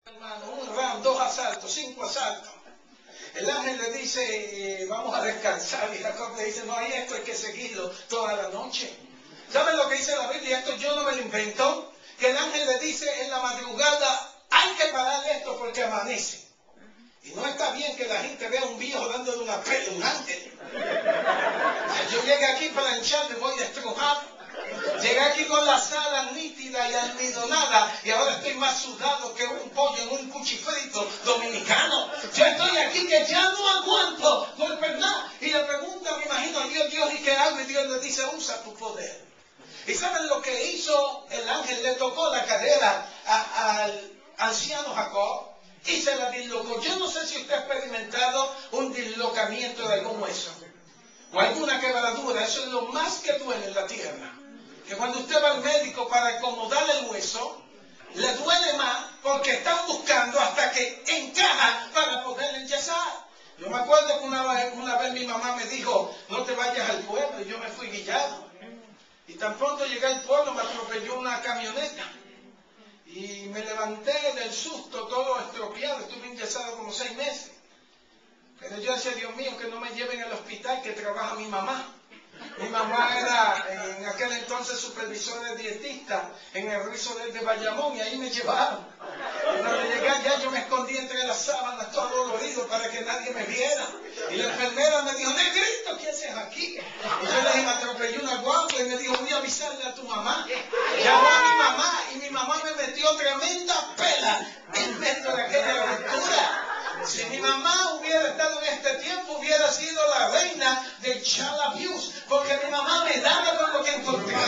Hermano, un round, 2 asaltos, 5 asaltos. El ángel le dice, vamos a descansar, y Jacob le dice, no hay esto, hay que seguirlo toda la noche. ¿Saben lo que dice la Biblia? Esto yo no me lo invento. Que el ángel le dice en la madrugada, hay que parar esto porque amanece. Y no está bien que la gente vea a un viejo dándole una pela a un ángel. Yo llegué aquí para hinchar, me voy a estrujar. Llegué aquí con la sala nítida y almidonada y ahora estoy más sudado que un pollo en un cuchifrito dominicano. Yo estoy aquí que ya no aguanto, por verdad. Y le pregunta, me imagino, a Dios, ¿y qué hago? Y Dios le dice, usa tu poder. ¿Y saben lo que hizo el ángel? Le tocó la cadera al anciano Jacob y se la dislocó. Yo no sé si usted ha experimentado un dislocamiento de algún hueso o alguna quebradura. Eso es lo más que duele en la tierra. Que cuando usted va al médico para acomodar el hueso, le duele más porque están buscando hasta que encaja para poder enyesar. Yo me acuerdo que una vez mi mamá me dijo, no te vayas al pueblo, y yo me fui guillado. Y tan pronto llegué al pueblo me atropelló una camioneta. Y me levanté del susto, todo estropeado, estuve enyesado como 6 meses. Pero yo decía, Dios mío, que no me lleven al hospital que trabaja mi mamá. Mi mamá era en aquel entonces supervisora dietista en el Rizo de Bayamón y ahí me llevaron. Y cuando llegué allá yo me escondí entre las sábanas todo dolorido para que nadie me viera. Y la enfermera me dijo, negrito, ¿qué haces aquí? Y yo le dije, me atropellé una guagua y me dijo, voy a avisarle a tu mamá. Llamó a mi mamá y mi mamá me metió tremenda pela en medio de aquella aventura. Si mi mamá hubiera estado en este tiempo, hubiera sido la reina del child abuse, porque mi mamá me daba con lo que encontraba.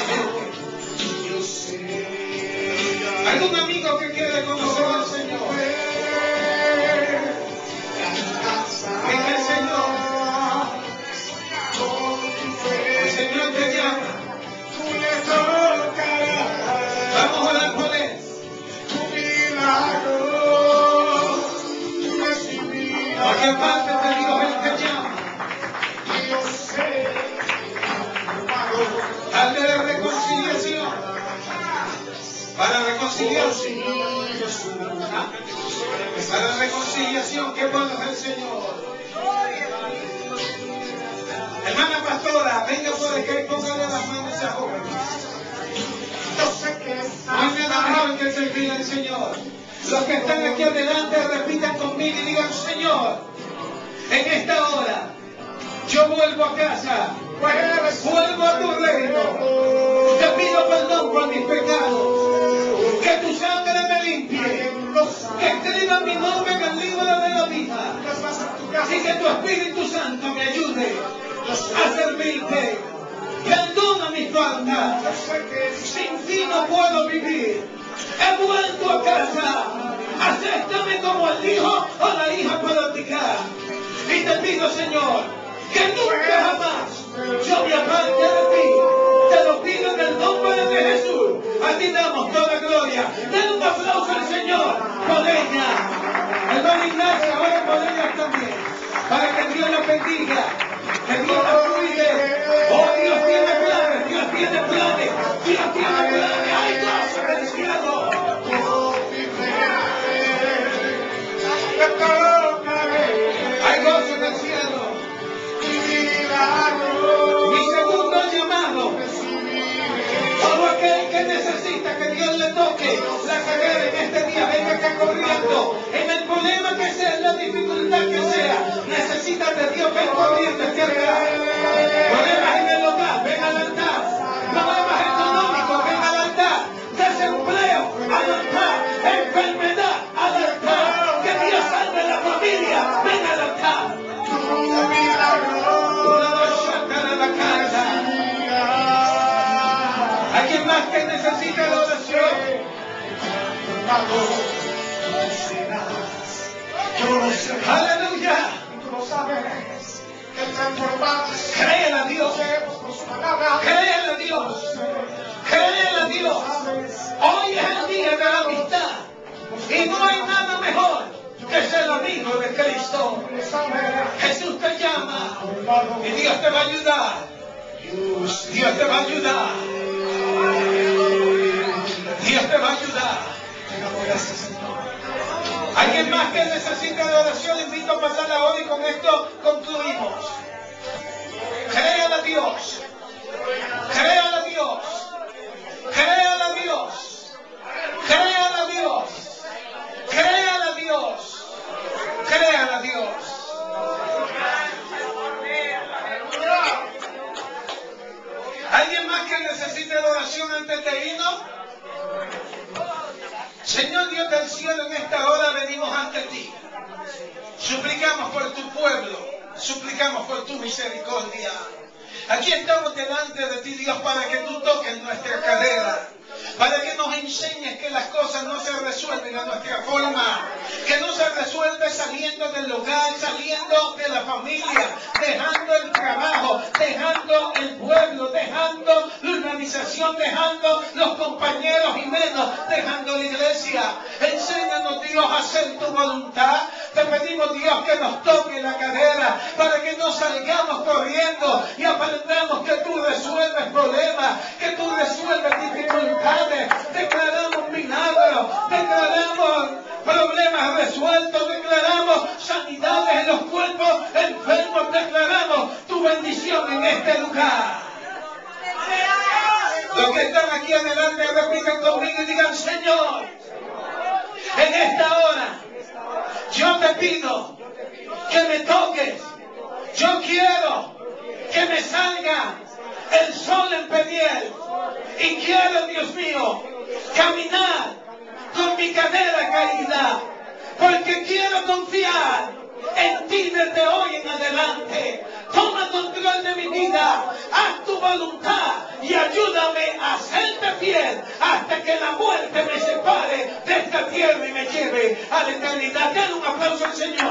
¿Algún amigo que quiere conocer al Señor? ¿Qué es el Señor? El Señor te llama. Vamos a orar por Él. ¿A qué parte de Dios Él te llama? Hazle la reconciliación. Para reconciliación. Para reconciliación, ¿qué puede hacer el Señor? Hermana pastora, venga por acá y póngale las manos a esa joven. No hay nada mejor que servir al Señor. Los que están aquí adelante repitan conmigo y digan, Señor, en esta hora yo vuelvo a casa, vuelvo a tu reino, te pido perdón por mis pecados, que tu sangre me limpie, que escriba mi nombre en el libro de la vida y que tu Espíritu Santo me ayude a servirte. Perdona mis faltas, sin ti no puedo vivir. He vuelto a casa, acéptame como el hijo o la hija para practicar. Y te pido, Señor, que nunca jamás yo me aparte de ti. Te lo pido en el nombre de Jesús. A ti damos toda gloria. Den un aplauso al Señor por ella. Hermano Ignacio, ahora por ella también. Para que Dios la bendiga, que Dios la cuide. Oh, Dios tiene planes, Dios tiene planes, Dios tiene planes. ¡Hay gozo en el cielo! ¡Hay gozo en el cielo! Mi segundo llamado, todo aquel que necesita que Dios le toque la carrera en este día, venga acá corriendo. En el problema que sea, en la dificultad que sea, necesita de Dios, ven corriendo hacia acá. Problemas en el hogar, ven al altar. Problemas económicos, ven al altar. Desempleo, al altar. Enfermedad, al altar. Que Dios salve la familia, ven al altar. ¿Alguien más que necesita la oración? Aleluya. Créele a Dios. Créele a Dios. Créele a Dios. Hoy es el día de la amistad. Y no hay nada mejor que ser amigo de Cristo. Jesús te llama. Y Dios te va a ayudar. Dios te va a ayudar. Dios te va a ayudar. Señor Dios del cielo, en esta hora venimos ante ti. Suplicamos por tu pueblo, suplicamos por tu misericordia. Aquí estamos delante de ti, Dios, para que tú toques nuestra cadera, para que nos enseñes que las cosas no se resuelven a nuestra forma, que no se resuelve saliendo del hogar, saliendo de la familia, dejando el trabajo, dejando el pueblo, dejando la organización, dejando los compañeros y menos dejando la iglesia. Enséñanos, Dios, a hacer tu voluntad. Te pedimos, Dios, que nos toque la cadera para que no salgamos corriendo y aprendamos que tú resuelves problemas, que tú resuelves dificultades. Declaramos milagros, declaramos problemas resueltos, declaramos sanidades en los cuerpos enfermos, declaramos tu bendición en este lugar. Los que están aquí adelante repiten conmigo y digan: Señor, en esta hora yo te pido que me toques. Yo quiero que me salga el sol en Peniel. Y quiero, Dios mío, caminar con mi cadera caída. Porque quiero confiar en ti desde hoy en adelante. Toma control de mi vida. Haz tu voluntad y ayúdame a serte fiel hasta que la muerte me separe de esta tierra y me lleve a la eternidad. Den un aplauso al Señor.